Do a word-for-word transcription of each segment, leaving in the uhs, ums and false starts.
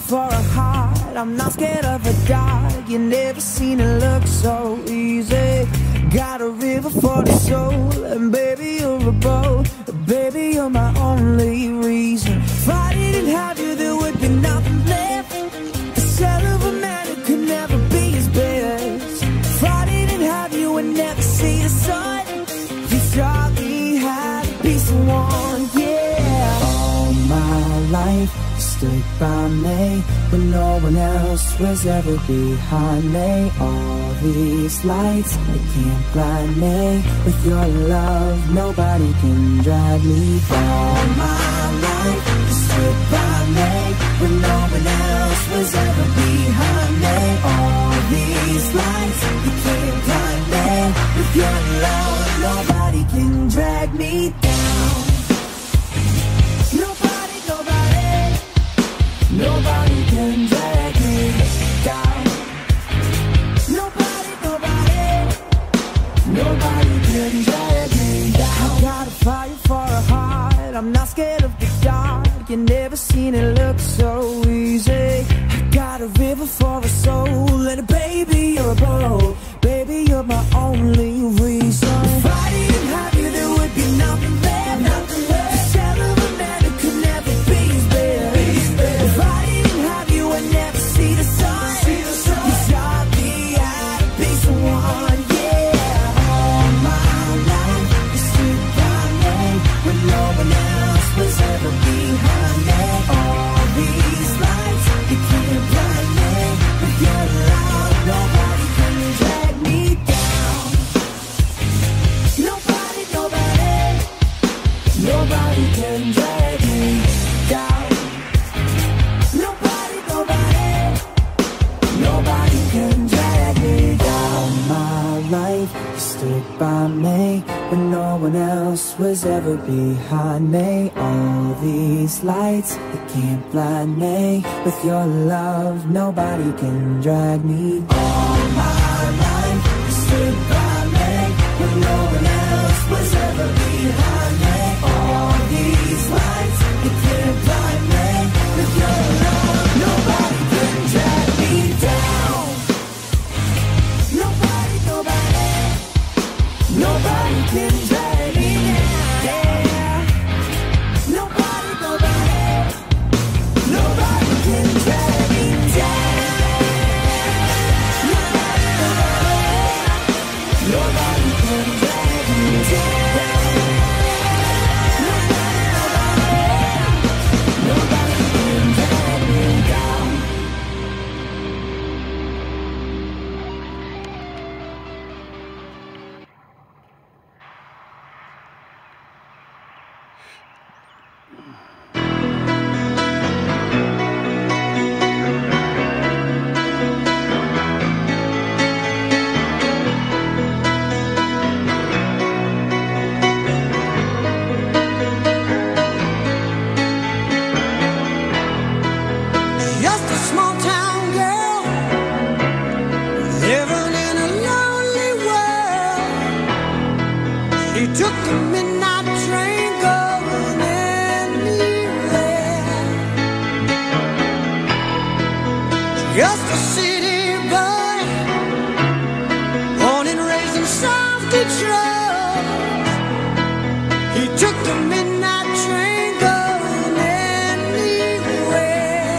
for a heart. I'm not scared of a dark. You never seen it look so easy. Got a river for the soul, and baby you're a boat. Baby you're my only reason. If I didn't have you, there would be nothing left. The shell of a man who could never be his best. If I didn't have you and never see the sun, you taught me how to be someone, yeah. All my life you stood by me when no one else was ever behind me. All these lights, they can't blind me. With your love, nobody can drag me down. All my life you stood by me when no one else was ever behind me. All these lights, you can't blind me. With your love, nobody can drag me down. Nobody, nobody, nobody can drag me down. Nobody, nobody, nobody can drag me down. I got a fire for a heart. I'm not scared of the dark. You never seen it look so easy. I got a river for a soul, and a baby you're a boat. Baby you're my only reason. If I didn't have you, there would be nothing left. Nothing left. The shell of a man who could never be his best. If I didn't have you, I'd never see the sun. See the sun. You taught me how to be someone, yeah. All my life you stood by me when no one else was ever behind me. All these lights, you can't blind me. With your love, nobody can drag me down. Nobody, nobody, nobody can drag me down. Nobody, nobody, nobody can drag me down. My life, you stood by me when no one else was ever behind me. All these lights, they can't blind me. With your love, nobody can drag me. All my life, you stood by me when no one else was ever behind me. All these lights, they can't blind me. With your love, nobody can drag me down. Nobody, nobody, nobody can drag me down. Nobody, nobody, nobody can drag me down. Nobody, nobody, nobody can drag me down. Nobody, nobody, nobody can drag me down. Just a small town girl living in a lonely world. She took the midnight train going anywhere. Just a city boy, born and raised in South Detroit. He took the midnight train going anywhere.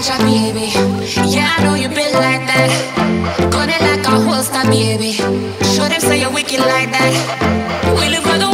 shot, baby. Yeah, I know you been like that. Gun it like a holster, baby. Show them say you're wicked like that. We live for the